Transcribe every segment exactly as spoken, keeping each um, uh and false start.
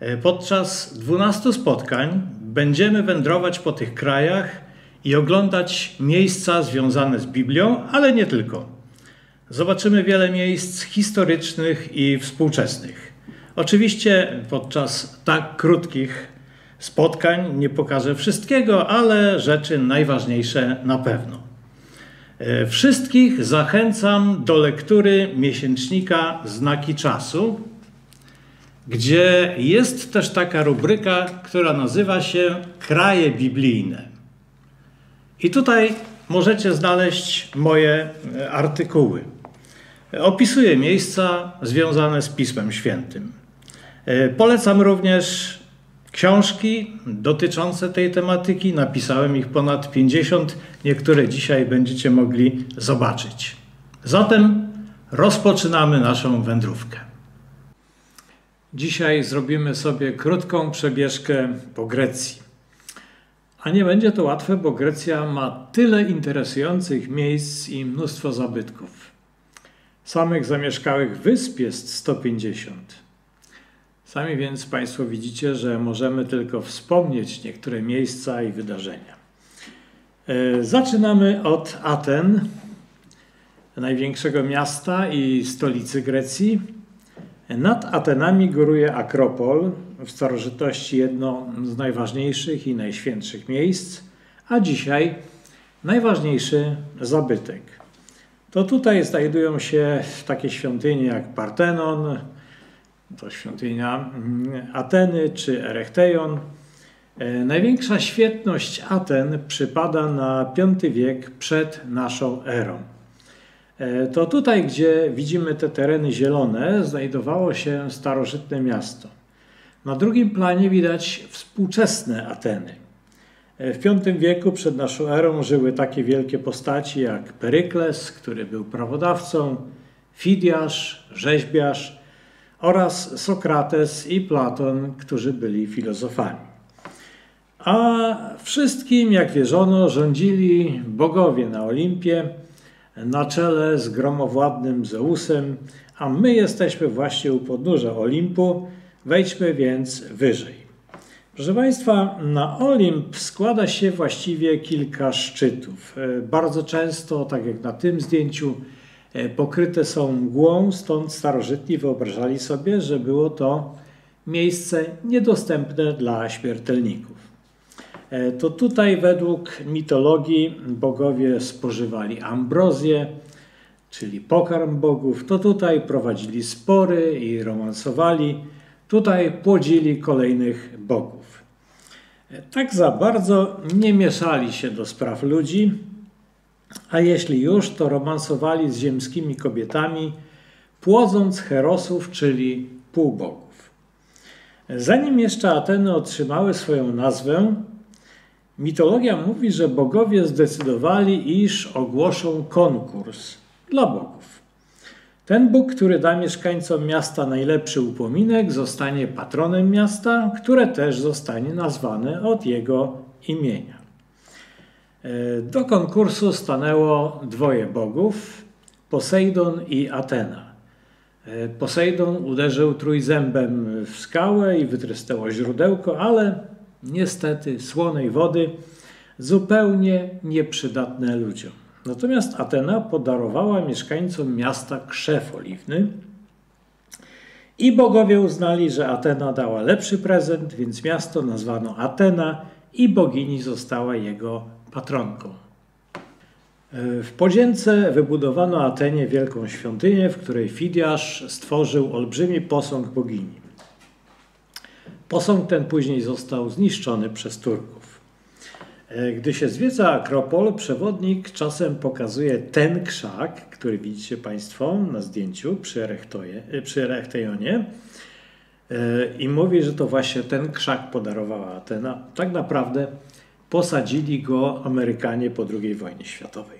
Podczas dwunastu spotkań będziemy wędrować po tych krajach i oglądać miejsca związane z Biblią, ale nie tylko. Zobaczymy wiele miejsc historycznych i współczesnych. Oczywiście podczas tak krótkich spotkań nie pokażę wszystkiego, ale rzeczy najważniejsze na pewno. Wszystkich zachęcam do lektury miesięcznika Znaki Czasu, gdzie jest też taka rubryka, która nazywa się Kraje Biblijne. I tutaj możecie znaleźć moje artykuły. Opisuję miejsca związane z Pismem Świętym. Polecam również książki dotyczące tej tematyki. Napisałem ich ponad pięćdziesiąt. Niektóre dzisiaj będziecie mogli zobaczyć. Zatem rozpoczynamy naszą wędrówkę. Dzisiaj zrobimy sobie krótką przebieżkę po Grecji. A nie będzie to łatwe, bo Grecja ma tyle interesujących miejsc i mnóstwo zabytków. Samych zamieszkałych wysp jest sto pięćdziesiąt. Sami więc Państwo widzicie, że możemy tylko wspomnieć niektóre miejsca i wydarzenia. Zaczynamy od Aten, największego miasta i stolicy Grecji. Nad Atenami góruje Akropol, w starożytności jedno z najważniejszych i najświętszych miejsc, a dzisiaj najważniejszy zabytek. To tutaj znajdują się takie świątynie jak Partenon, to świątynia Ateny czy Erechteion. Największa świetność Aten przypada na piąty wiek przed naszą erą. To tutaj, gdzie widzimy te tereny zielone, znajdowało się starożytne miasto. Na drugim planie widać współczesne Ateny. W piątym wieku przed naszą erą żyły takie wielkie postaci jak Perykles, który był prawodawcą, Fidiasz, rzeźbiarz oraz Sokrates i Platon, którzy byli filozofami. A wszystkim, jak wierzono, rządzili bogowie na Olimpie, na czele z gromowładnym Zeusem, a my jesteśmy właśnie u podnóża Olimpu, wejdźmy więc wyżej. Proszę Państwa, na Olimp składa się właściwie kilka szczytów. Bardzo często, tak jak na tym zdjęciu, pokryte są mgłą, stąd starożytni wyobrażali sobie, że było to miejsce niedostępne dla śmiertelników. To tutaj według mitologii bogowie spożywali ambrozję, czyli pokarm bogów. To tutaj prowadzili spory i romansowali. Tutaj płodzili kolejnych bogów. Tak za bardzo nie mieszali się do spraw ludzi, a jeśli już, to romansowali z ziemskimi kobietami, płodząc herosów, czyli półbogów. Zanim jeszcze Ateny otrzymały swoją nazwę, mitologia mówi, że bogowie zdecydowali, iż ogłoszą konkurs dla bogów. Ten Bóg, który da mieszkańcom miasta najlepszy upominek, zostanie patronem miasta, które też zostanie nazwane od jego imienia. Do konkursu stanęło dwoje bogów, Posejdon i Atena. Posejdon uderzył trójzębem w skałę i wytrysnęło źródełko, ale niestety słonej wody zupełnie nieprzydatne ludziom. Natomiast Atena podarowała mieszkańcom miasta krzew oliwny i bogowie uznali, że Atena dała lepszy prezent, więc miasto nazwano Atena i bogini została jego patronką. W podzięce wybudowano Atenie wielką świątynię, w której Fidiasz stworzył olbrzymi posąg bogini. Posąg ten później został zniszczony przez Turków. Gdy się zwiedza Akropol, przewodnik czasem pokazuje ten krzak, który widzicie Państwo na zdjęciu przy Erechteionie i mówi, że to właśnie ten krzak podarowała Atena. Tak naprawdę posadzili go Amerykanie po drugiej wojnie światowej.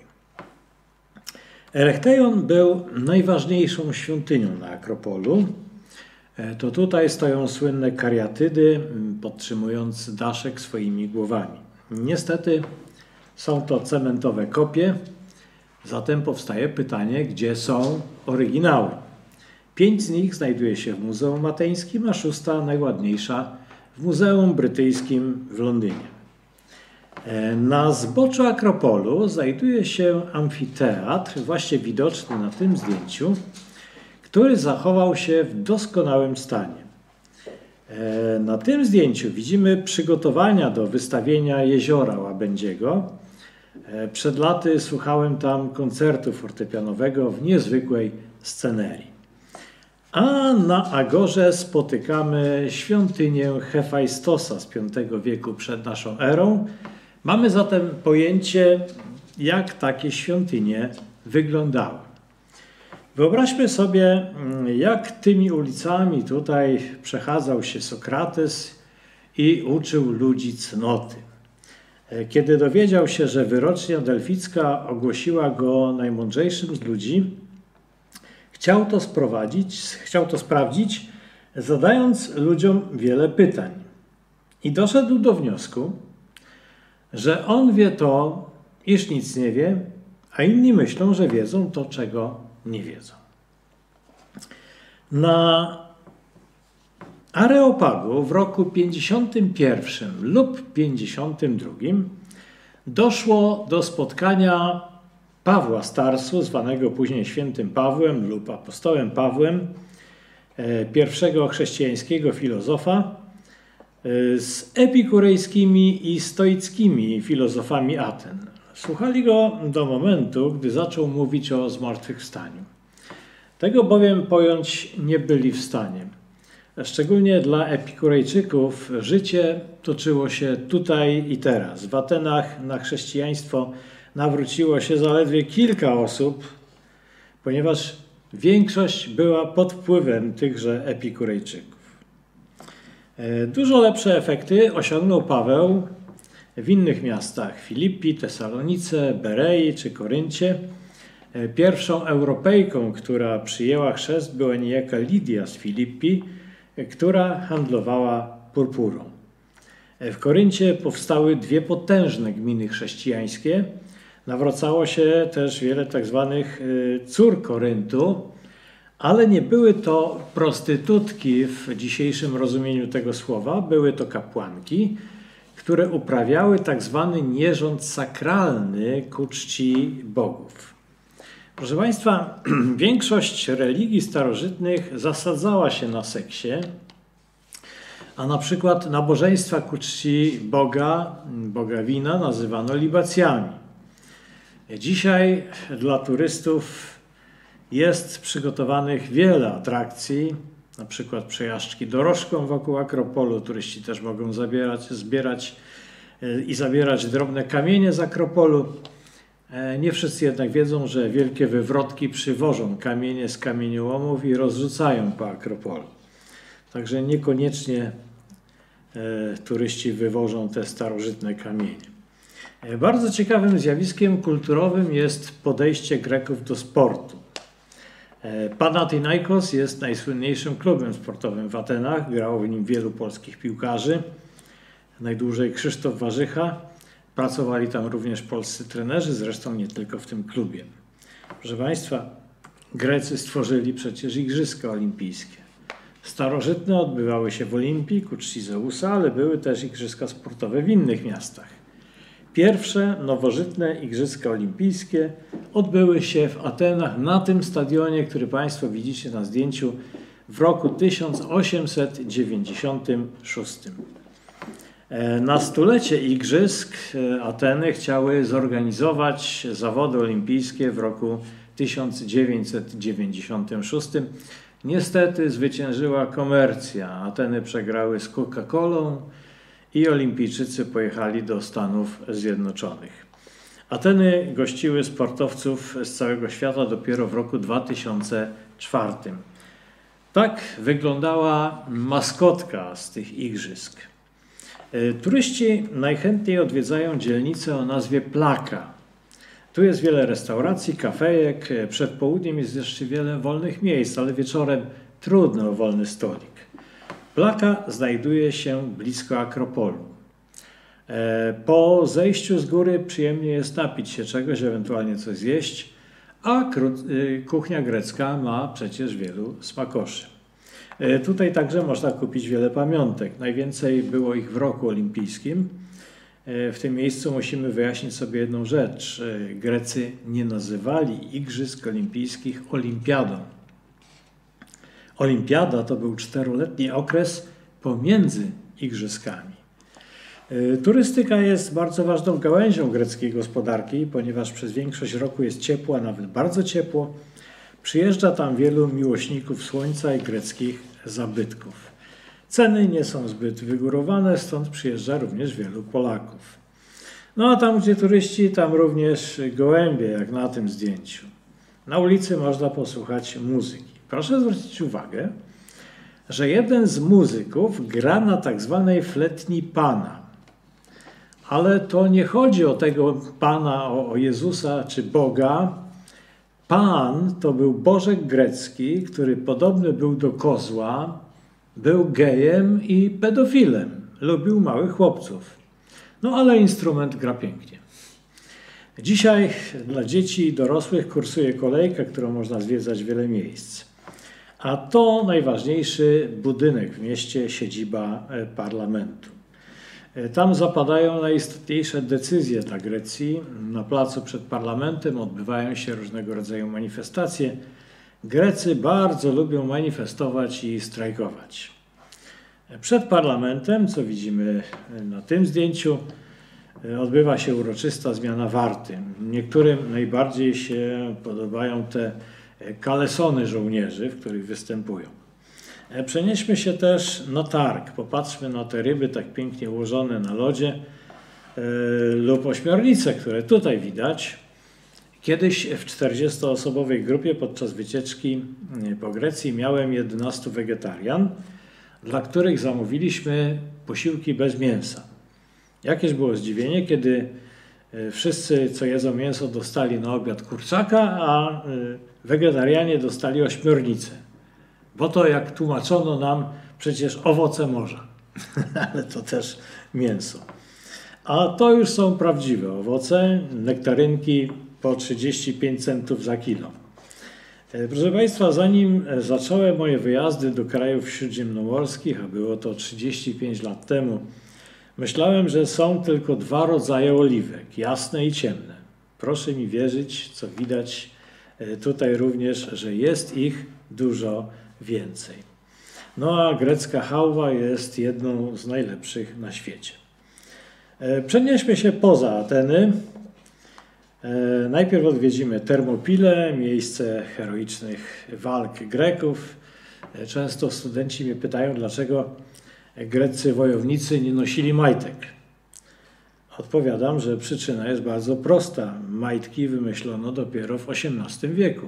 Erechteion był najważniejszą świątynią na Akropolu. To tutaj stoją słynne kariatydy, podtrzymując daszek swoimi głowami. Niestety są to cementowe kopie, zatem powstaje pytanie, gdzie są oryginały. Pięć z nich znajduje się w Muzeum Ateńskim, a szósta, najładniejsza, w Muzeum Brytyjskim w Londynie. Na zboczu Akropolu znajduje się amfiteatr, właśnie widoczny na tym zdjęciu, który zachował się w doskonałym stanie. Na tym zdjęciu widzimy przygotowania do wystawienia Jeziora Łabędziego. Przed laty słuchałem tam koncertu fortepianowego w niezwykłej scenerii. A na Agorze spotykamy świątynię Hefajstosa z piątego wieku przed naszą erą. Mamy zatem pojęcie, jak takie świątynie wyglądały. Wyobraźmy sobie, jak tymi ulicami tutaj przechadzał się Sokrates i uczył ludzi cnoty. Kiedy dowiedział się, że wyrocznia delficka ogłosiła go najmądrzejszym z ludzi, chciał to sprowadzić, chciał to sprawdzić, zadając ludziom wiele pytań. I doszedł do wniosku, że on wie to, iż nic nie wie, a inni myślą, że wiedzą to, czego nie wiedzą. Na Areopagu w roku pięćdziesiątym pierwszym lub pięćdziesiątym drugim doszło do spotkania Pawła z Tarsu, zwanego później świętym Pawłem lub apostołem Pawłem, pierwszego chrześcijańskiego filozofa, z epikurejskimi i stoickimi filozofami Aten. Słuchali go do momentu, gdy zaczął mówić o zmartwychwstaniu. Tego bowiem pojąć nie byli w stanie. Szczególnie dla epikurejczyków życie toczyło się tutaj i teraz. W Atenach na chrześcijaństwo nawróciło się zaledwie kilka osób, ponieważ większość była pod wpływem tychże epikurejczyków. Dużo lepsze efekty osiągnął Paweł w innych miastach: Filippi, Tesalonice, Berei czy Koryncie. Pierwszą Europejką, która przyjęła chrzest, była niejaka Lidia z Filippi, która handlowała purpurą. W Koryncie powstały dwie potężne gminy chrześcijańskie. Nawracało się też wiele tak zwanych cór Koryntu, ale nie były to prostytutki w dzisiejszym rozumieniu tego słowa, były to kapłanki, które uprawiały tak zwany nierząd sakralny ku czci bogów. Proszę Państwa, większość religii starożytnych zasadzała się na seksie, a na przykład nabożeństwa ku czci Boga, Boga wina, nazywano libacjami. Dzisiaj dla turystów jest przygotowanych wiele atrakcji, na przykład przejażdżki dorożką wokół Akropolu. Turyści też mogą zabierać, zbierać i zabierać drobne kamienie z Akropolu. Nie wszyscy jednak wiedzą, że wielkie wywrotki przywożą kamienie z kamieniołomów i rozrzucają po Akropolu. Także niekoniecznie turyści wywożą te starożytne kamienie. Bardzo ciekawym zjawiskiem kulturowym jest podejście Greków do sportu. Panathinaikos jest najsłynniejszym klubem sportowym w Atenach. Grało w nim wielu polskich piłkarzy. Najdłużej Krzysztof Warzycha. Pracowali tam również polscy trenerzy, zresztą nie tylko w tym klubie. Proszę Państwa, Grecy stworzyli przecież Igrzyska Olimpijskie. Starożytne odbywały się w Olimpii ku czci Zeusa, ale były też igrzyska sportowe w innych miastach. Pierwsze nowożytne Igrzyska Olimpijskie odbyły się w Atenach na tym stadionie, który Państwo widzicie na zdjęciu, w roku tysiąc osiemset dziewięćdziesiątym szóstym. Na stulecie Igrzysk Ateny chciały zorganizować zawody olimpijskie w roku tysiąc dziewięćset dziewięćdziesiątym szóstym. Niestety zwyciężyła komercja. Ateny przegrały z Coca-Colą i olimpijczycy pojechali do Stanów Zjednoczonych. Ateny gościły sportowców z całego świata dopiero w roku dwa tysiące czwartym. Tak wyglądała maskotka z tych igrzysk. Turyści najchętniej odwiedzają dzielnicę o nazwie Plaka. Tu jest wiele restauracji, kafejek, przed południem jest jeszcze wiele wolnych miejsc, ale wieczorem trudno o wolny stolik. Plaka znajduje się blisko Akropolu. Po zejściu z góry przyjemnie jest napić się czegoś, ewentualnie coś zjeść, a kuchnia grecka ma przecież wielu smakoszy. Tutaj także można kupić wiele pamiątek. Najwięcej było ich w roku olimpijskim. W tym miejscu musimy wyjaśnić sobie jedną rzecz. Grecy nie nazywali Igrzysk Olimpijskich olimpiadą. Olimpiada to był czteroletni okres pomiędzy igrzyskami. Turystyka jest bardzo ważną gałęzią greckiej gospodarki, ponieważ przez większość roku jest ciepło, a nawet bardzo ciepło. Przyjeżdża tam wielu miłośników słońca i greckich zabytków. Ceny nie są zbyt wygórowane, stąd przyjeżdża również wielu Polaków. No a tam, gdzie turyści, tam również gołębie, jak na tym zdjęciu. Na ulicy można posłuchać muzyki. Proszę zwrócić uwagę, że jeden z muzyków gra na tak zwanej fletni Pana. Ale to nie chodzi o tego Pana, o Jezusa czy Boga. Pan to był bożek grecki, który podobny był do kozła, był gejem i pedofilem. Lubił małych chłopców. No ale instrument gra pięknie. Dzisiaj dla dzieci i dorosłych kursuje kolejka, którą można zwiedzać wiele miejsc. A to najważniejszy budynek w mieście, siedziba parlamentu. Tam zapadają najistotniejsze decyzje dla Grecji. Na placu przed parlamentem odbywają się różnego rodzaju manifestacje. Grecy bardzo lubią manifestować i strajkować. Przed parlamentem, co widzimy na tym zdjęciu, odbywa się uroczysta zmiana warty. Niektórym najbardziej się podobają te kalesony żołnierzy, w których występują. Przenieśmy się też na targ. Popatrzmy na te ryby tak pięknie ułożone na lodzie lub ośmiornice, które tutaj widać. Kiedyś w czterdziestoosobowej grupie podczas wycieczki po Grecji miałem jedenastu wegetarian, dla których zamówiliśmy posiłki bez mięsa. Jakież było zdziwienie, kiedy wszyscy, co jedzą mięso, dostali na obiad kurczaka, a wegetarianie dostali ośmiornicę. Bo to, jak tłumaczono nam, przecież owoce morza, ale to też mięso. A to już są prawdziwe owoce, nektarynki po trzydzieści pięć centów za kilo. Proszę Państwa, zanim zacząłem moje wyjazdy do krajów śródziemnomorskich, a było to trzydzieści pięć lat temu, myślałem, że są tylko dwa rodzaje oliwek, jasne i ciemne. Proszę mi wierzyć, co widać tutaj również, że jest ich dużo więcej. No a grecka hałwa jest jedną z najlepszych na świecie. Przenieśmy się poza Ateny. Najpierw odwiedzimy Termopilę, miejsce heroicznych walk Greków. Często studenci mnie pytają, dlaczego greccy wojownicy nie nosili majtek. Odpowiadam, że przyczyna jest bardzo prosta. Majtki wymyślono dopiero w osiemnastym wieku.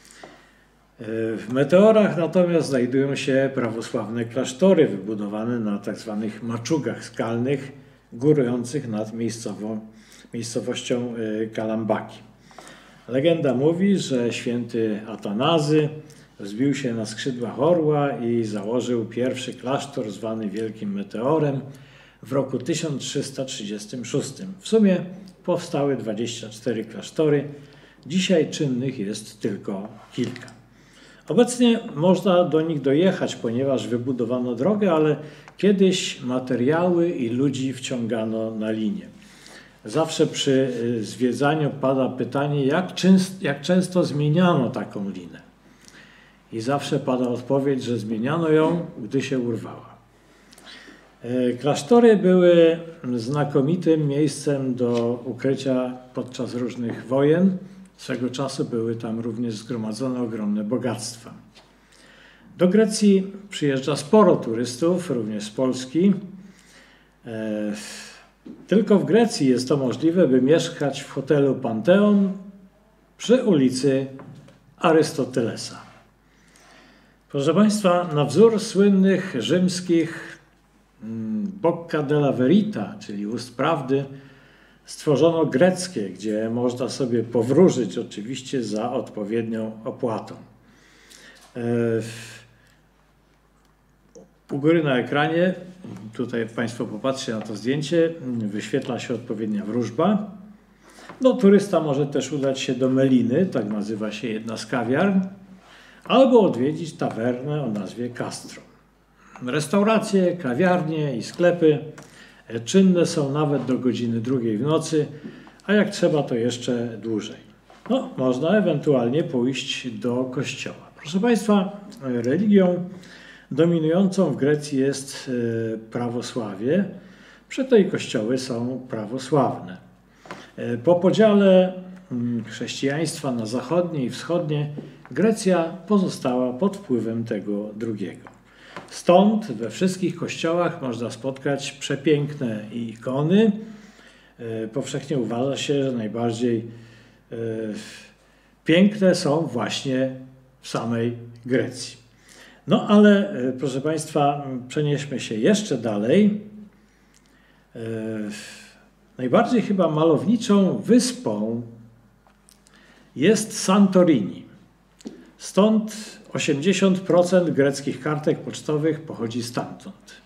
W meteorach natomiast znajdują się prawosławne klasztory wybudowane na tzw. maczugach skalnych górujących nad miejscową, miejscowością Kalambaki. Legenda mówi, że święty Atanazy wzbił się na skrzydłach orła i założył pierwszy klasztor zwany Wielkim Meteorem w roku tysiąc trzysta trzydziestym szóstym. W sumie powstały dwadzieścia cztery klasztory. Dzisiaj czynnych jest tylko kilka. Obecnie można do nich dojechać, ponieważ wybudowano drogę, ale kiedyś materiały i ludzi wciągano na linię. Zawsze przy zwiedzaniu pada pytanie, jak, częst, jak często zmieniano taką linę. I zawsze pada odpowiedź, że zmieniano ją, gdy się urwała. Klasztory były znakomitym miejscem do ukrycia podczas różnych wojen. Swego czasu były tam również zgromadzone ogromne bogactwa. Do Grecji przyjeżdża sporo turystów, również z Polski. Tylko w Grecji jest to możliwe, by mieszkać w hotelu Panteon przy ulicy Arystotelesa. Proszę Państwa, na wzór słynnych rzymskich Bocca della Verita, czyli ust prawdy, stworzono greckie, gdzie można sobie powróżyć, oczywiście za odpowiednią opłatą. U góry na ekranie, tutaj Państwo popatrzcie na to zdjęcie, wyświetla się odpowiednia wróżba. No, turysta może też udać się do Meliny, tak nazywa się jedna z kawiarn, albo odwiedzić tawernę o nazwie Castro. Restauracje, kawiarnie i sklepy czynne są nawet do godziny drugiej w nocy, a jak trzeba to jeszcze dłużej. No, można ewentualnie pójść do kościoła. Proszę Państwa, religią dominującą w Grecji jest prawosławie, przeto i kościoły są prawosławne. Po podziale chrześcijaństwa na zachodnie i wschodnie Grecja pozostała pod wpływem tego drugiego. Stąd we wszystkich kościołach można spotkać przepiękne ikony. Powszechnie uważa się, że najbardziej piękne są właśnie w samej Grecji. No ale proszę Państwa, przenieśmy się jeszcze dalej. Najbardziej chyba malowniczą wyspą jest Santorini. Stąd osiemdziesiąt procent greckich kartek pocztowych pochodzi stamtąd.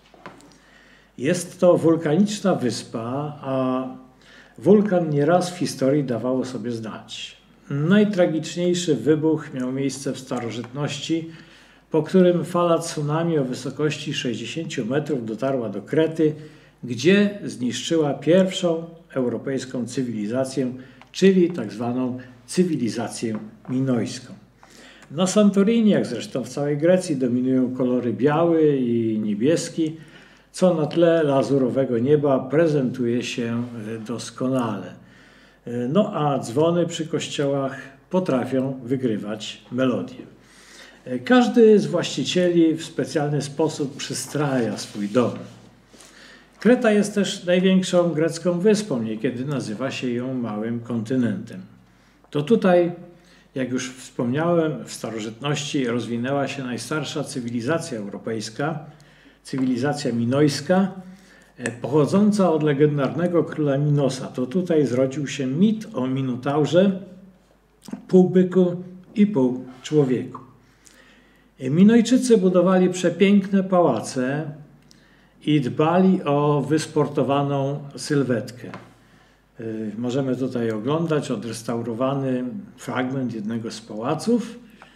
Jest to wulkaniczna wyspa, a wulkan nieraz w historii dawało sobie znać. Najtragiczniejszy wybuch miał miejsce w starożytności, po którym fala tsunami o wysokości sześćdziesięciu metrów dotarła do Krety, gdzie zniszczyła pierwszą europejską cywilizację, czyli tak zwaną cywilizację minojską. Na Santorini, jak zresztą w całej Grecji, dominują kolory biały i niebieski, co na tle lazurowego nieba prezentuje się doskonale. No a dzwony przy kościołach potrafią wygrywać melodię. Każdy z właścicieli w specjalny sposób przystraja swój dom. Kreta jest też największą grecką wyspą, niekiedy nazywa się ją małym kontynentem. To tutaj, jak już wspomniałem, w starożytności rozwinęła się najstarsza cywilizacja europejska, cywilizacja minojska, pochodząca od legendarnego króla Minosa. To tutaj zrodził się mit o Minotaurze, pół byku i pół człowieku. Minojczycy budowali przepiękne pałace i dbali o wysportowaną sylwetkę. Możemy tutaj oglądać odrestaurowany fragment jednego z pałaców,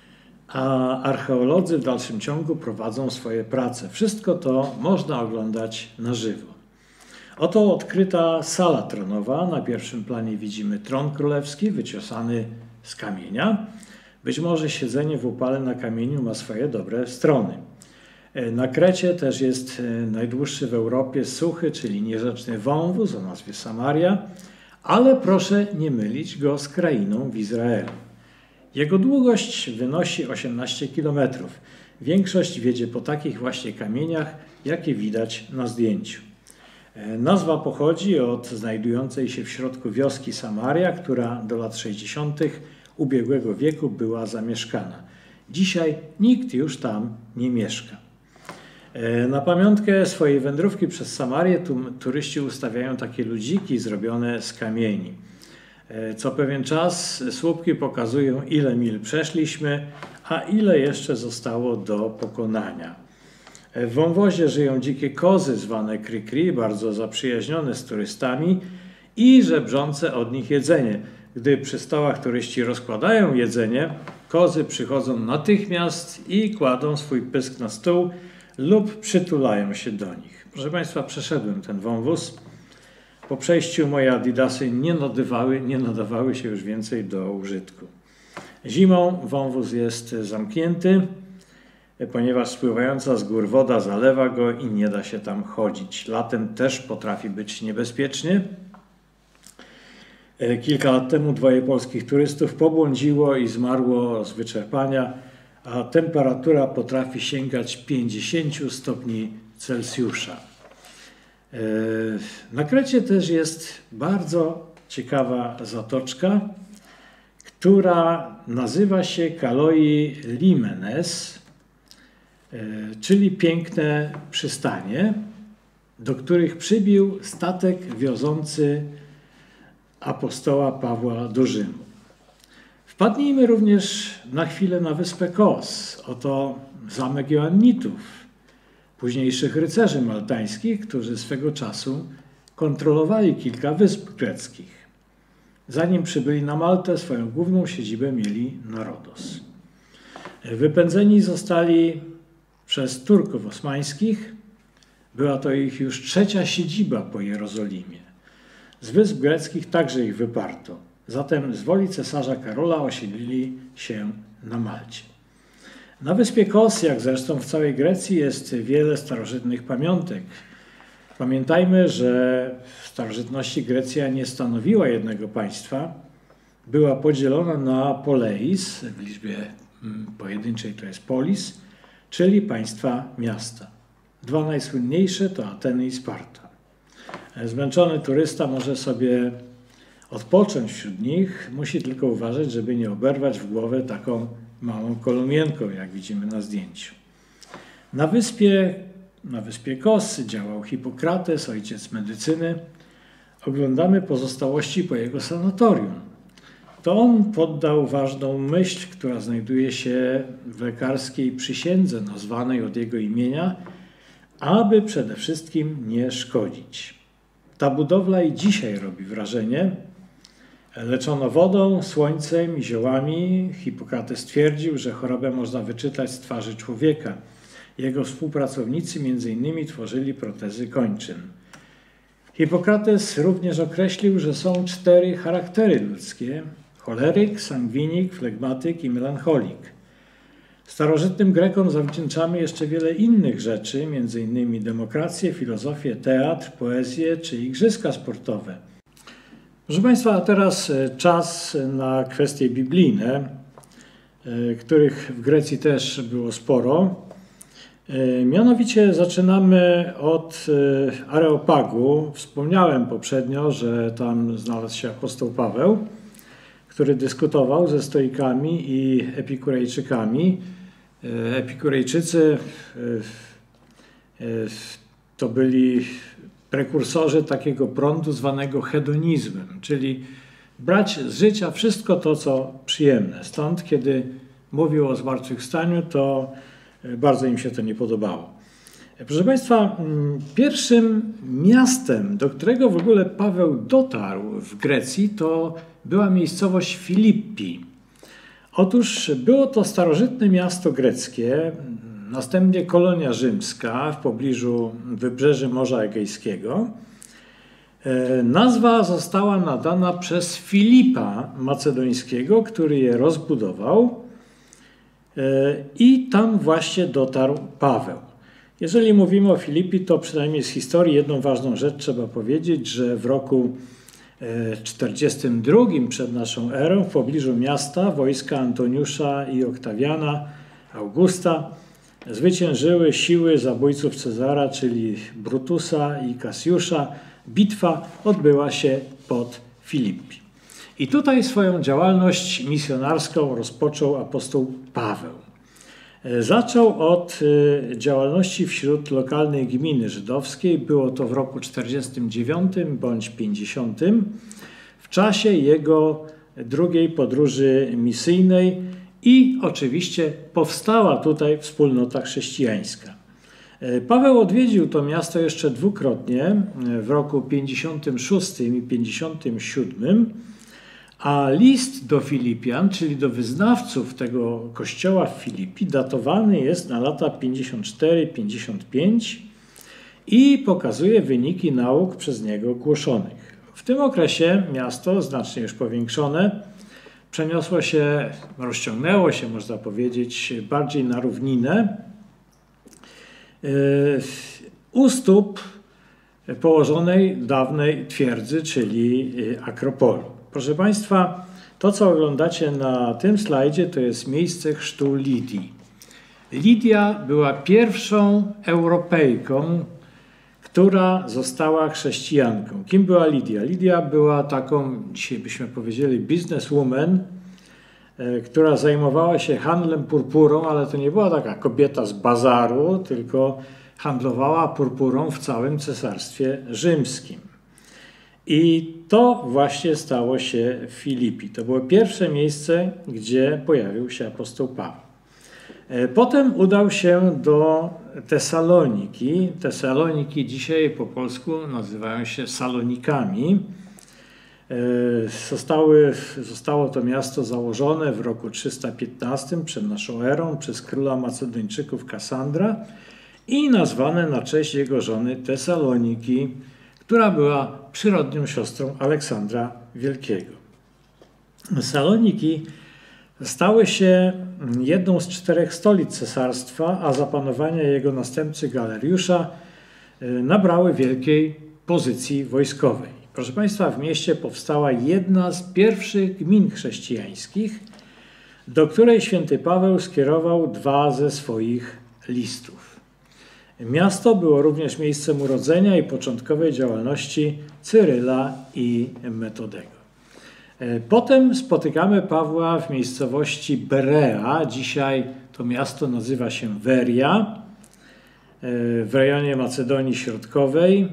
a archeolodzy w dalszym ciągu prowadzą swoje prace. Wszystko to można oglądać na żywo. Oto odkryta sala tronowa. Na pierwszym planie widzimy tron królewski wyciosany z kamienia. Być może siedzenie w upale na kamieniu ma swoje dobre strony. Na Krecie też jest najdłuższy w Europie suchy, czyli nierzeczny wąwóz o nazwie Samaria, ale proszę nie mylić go z krainą w Izraelu. Jego długość wynosi osiemnaście kilometrów. Większość wiedzie po takich właśnie kamieniach, jakie widać na zdjęciu. Nazwa pochodzi od znajdującej się w środku wioski Samaria, która do lat sześćdziesiątych ubiegłego wieku była zamieszkana. Dzisiaj nikt już tam nie mieszka. Na pamiątkę swojej wędrówki przez Samarię tu turyści ustawiają takie ludziki zrobione z kamieni. Co pewien czas słupki pokazują, ile mil przeszliśmy, a ile jeszcze zostało do pokonania. W wąwozie żyją dzikie kozy zwane kri-kri, bardzo zaprzyjaźnione z turystami i żebrzące od nich jedzenie. Gdy przy stołach turyści rozkładają jedzenie, kozy przychodzą natychmiast i kładą swój pysk na stół lub przytulają się do nich. Proszę Państwa, przeszedłem ten wąwóz. Po przejściu moje adidasy nie nadawały, nie nadawały się już więcej do użytku. Zimą wąwóz jest zamknięty, ponieważ spływająca z gór woda zalewa go i nie da się tam chodzić. Latem też potrafi być niebezpiecznie. Kilka lat temu dwoje polskich turystów pobłądziło i zmarło z wyczerpania, a temperatura potrafi sięgać pięćdziesiąt stopni Celsjusza. Na Krecie też jest bardzo ciekawa zatoczka, która nazywa się Kaloi Limenes, czyli piękne przystanie, do których przybił statek wiozący apostoła Pawła do Rzymu. Wpadnijmy również na chwilę na wyspę Kos. Oto zamek Joannitów, późniejszych rycerzy maltańskich, którzy swego czasu kontrolowali kilka wysp greckich. Zanim przybyli na Maltę, swoją główną siedzibę mieli na Rodos. Wypędzeni zostali przez Turków osmańskich. Była to ich już trzecia siedziba po Jerozolimie. Z wysp greckich także ich wyparto. Zatem z woli cesarza Karola osiedlili się na Malcie. Na wyspie Kos, jak zresztą w całej Grecji, jest wiele starożytnych pamiątek. Pamiętajmy, że w starożytności Grecja nie stanowiła jednego państwa. Była podzielona na poleis, w liczbie pojedynczej to jest polis, czyli państwa miasta. Dwa najsłynniejsze to Ateny i Sparta. Zmęczony turysta może sobie odpocząć wśród nich, musi tylko uważać, żeby nie oberwać w głowę taką małą kolumienką, jak widzimy na zdjęciu. Na wyspie, na wyspie Kos działał Hipokrates, ojciec medycyny. Oglądamy pozostałości po jego sanatorium. To on poddał ważną myśl, która znajduje się w lekarskiej przysiędze nazwanej od jego imienia, aby przede wszystkim nie szkodzić. Ta budowla i dzisiaj robi wrażenie. Leczono wodą, słońcem i ziołami. Hipokrates twierdził, że chorobę można wyczytać z twarzy człowieka. Jego współpracownicy między innymi tworzyli protezy kończyn. Hipokrates również określił, że są cztery charaktery ludzkie: choleryk, sangwinik, flegmatyk i melancholik. Starożytnym Grekom zawdzięczamy jeszcze wiele innych rzeczy, między innymi demokrację, filozofię, teatr, poezję czy igrzyska sportowe. Proszę Państwa, a teraz czas na kwestie biblijne, których w Grecji też było sporo. Mianowicie zaczynamy od Areopagu. Wspomniałem poprzednio, że tam znalazł się apostoł Paweł, który dyskutował ze stoikami i epikurejczykami. Epikurejczycy to byli prekursorzy takiego prądu zwanego hedonizmem, czyli brać z życia wszystko to, co przyjemne. Stąd, kiedy mówił o zmartwychwstaniu, to bardzo im się to nie podobało. Proszę Państwa, pierwszym miastem, do którego w ogóle Paweł dotarł w Grecji, to była miejscowość Filippi. Otóż było to starożytne miasto greckie, następnie kolonia rzymska w pobliżu wybrzeży Morza Egejskiego. Nazwa została nadana przez Filipa Macedońskiego, który je rozbudował i tam właśnie dotarł Paweł. Jeżeli mówimy o Filippi, to przynajmniej z historii jedną ważną rzecz trzeba powiedzieć, że w roku czterdziestym drugim przed naszą erą w pobliżu miasta wojska Antoniusza i Oktawiana, Augusta, zwyciężyły siły zabójców Cezara, czyli Brutusa i Kasjusza. Bitwa odbyła się pod Filippi. I tutaj swoją działalność misjonarską rozpoczął apostoł Paweł. Zaczął od działalności wśród lokalnej gminy żydowskiej. Było to w roku czterdziestym dziewiątym bądź pięćdziesiątym, w czasie jego drugiej podróży misyjnej i oczywiście powstała tutaj wspólnota chrześcijańska. Paweł odwiedził to miasto jeszcze dwukrotnie, w roku pięćdziesiątym szóstym i pięćdziesiątym siódmym, a list do Filipian, czyli do wyznawców tego kościoła w Filippi, datowany jest na lata pięćdziesiąt cztery pięćdziesiąt pięć i pokazuje wyniki nauk przez niego głoszonych. W tym okresie miasto, znacznie już powiększone, przeniosło się, rozciągnęło się, można powiedzieć, bardziej na równinę, u stóp położonej dawnej twierdzy, czyli Akropolu. Proszę Państwa, to co oglądacie na tym slajdzie, to jest miejsce chrztu Lidii. Lidia była pierwszą Europejką, która została chrześcijanką. Kim była Lidia? Lidia była taką, dzisiaj byśmy powiedzieli, businesswoman, która zajmowała się handlem purpurą, ale to nie była taka kobieta z bazaru, tylko handlowała purpurą w całym Cesarstwie Rzymskim. I to właśnie stało się w Filippi. To było pierwsze miejsce, gdzie pojawił się apostoł Paweł. Potem udał się do Tesaloniki. Tesaloniki dzisiaj po polsku nazywają się Salonikami. Zostały, zostało to miasto założone w roku trzysta piętnastym przed naszą erą przez króla Macedończyków Kassandra i nazwane na cześć jego żony Tesaloniki, która była przyrodnią siostrą Aleksandra Wielkiego. Saloniki stały się jedną z czterech stolic cesarstwa, a za panowania jego następcy Galeriusza nabrały wielkiej pozycji wojskowej. Proszę Państwa, w mieście powstała jedna z pierwszych gmin chrześcijańskich, do której święty Paweł skierował dwa ze swoich listów. Miasto było również miejscem urodzenia i początkowej działalności Cyryla i Metodego. Potem spotykamy Pawła w miejscowości Berea. Dzisiaj to miasto nazywa się Veria, w rejonie Macedonii Środkowej.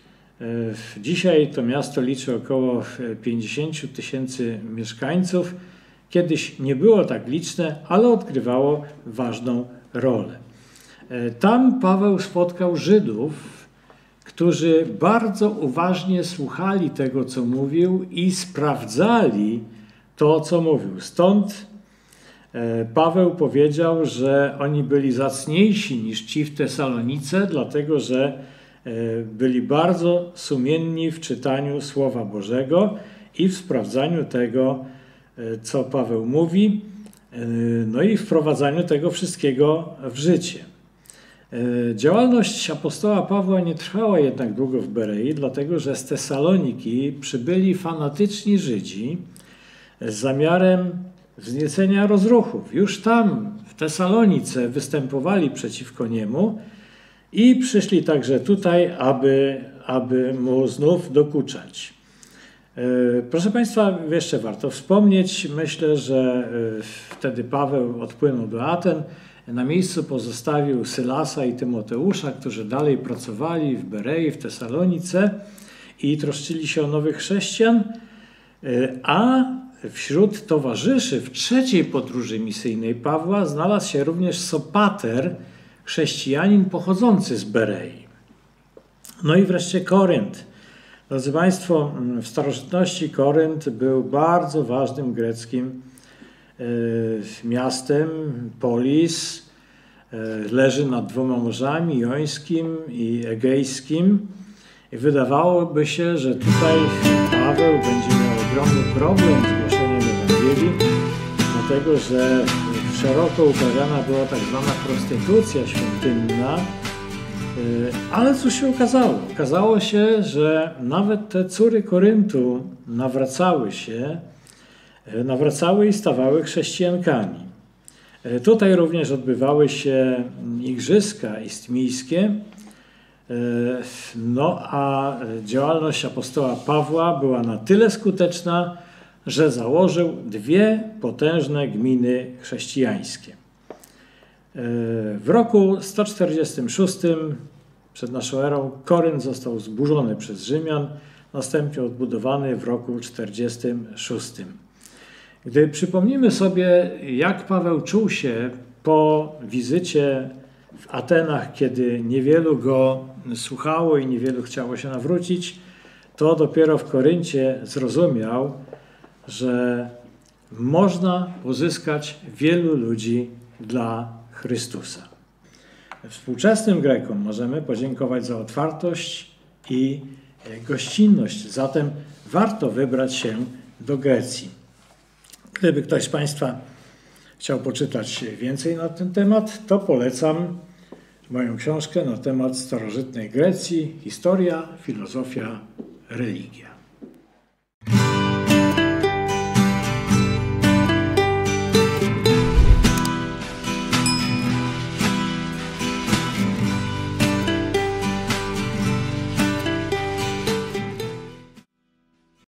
Dzisiaj to miasto liczy około pięćdziesiąt tysięcy mieszkańców. Kiedyś nie było tak liczne, ale odgrywało ważną rolę. Tam Paweł spotkał Żydów, którzy bardzo uważnie słuchali tego, co mówił i sprawdzali to, co mówił. Stąd Paweł powiedział, że oni byli zacniejsi niż ci w Tesalonice, dlatego że byli bardzo sumienni w czytaniu Słowa Bożego i w sprawdzaniu tego, co Paweł mówi, no i wprowadzaniu tego wszystkiego w życie. Działalność apostoła Pawła nie trwała jednak długo w Berei, dlatego że z Tesaloniki przybyli fanatyczni Żydzi z zamiarem wzniecenia rozruchów. Już tam, w Tesalonice, występowali przeciwko niemu i przyszli także tutaj, aby, aby mu znów dokuczać. Proszę Państwa, jeszcze warto wspomnieć, myślę, że wtedy Paweł odpłynął do Aten. Na miejscu pozostawił Sylasa i Tymoteusza, którzy dalej pracowali w Berei, w Tesalonice i troszczyli się o nowych chrześcijan, a wśród towarzyszy w trzeciej podróży misyjnej Pawła znalazł się również Sopater, chrześcijanin pochodzący z Berei. No i wreszcie Korynt. Drodzy Państwo, w starożytności Korynt był bardzo ważnym greckim miastem, polis, leży nad dwoma morzami, Jońskim i Egejskim. I wydawałoby się, że tutaj Paweł będzie miał ogromny problem z głoszeniem Ewangelii, dlatego że szeroko uprawiana była tak zwana prostytucja świątynna. Ale co się okazało? Okazało się, że nawet te córy Koryntu nawracały się, nawracały i stawały chrześcijankami. Tutaj również odbywały się igrzyska istmijskie, no a działalność apostoła Pawła była na tyle skuteczna, że założył dwie potężne gminy chrześcijańskie. W roku sto czterdziestym szóstym przed naszą erą Korynt został zburzony przez Rzymian, następnie odbudowany w roku czterdziestym szóstym. Gdy przypomnimy sobie, jak Paweł czuł się po wizycie w Atenach, kiedy niewielu go słuchało i niewielu chciało się nawrócić, to dopiero w Koryncie zrozumiał, że można pozyskać wielu ludzi dla Chrystusa. Współczesnym Grekom możemy podziękować za otwartość i gościnność, zatem warto wybrać się do Grecji. Gdyby ktoś z Państwa chciał poczytać więcej na ten temat, to polecam moją książkę na temat starożytnej Grecji, historia, filozofia, religia.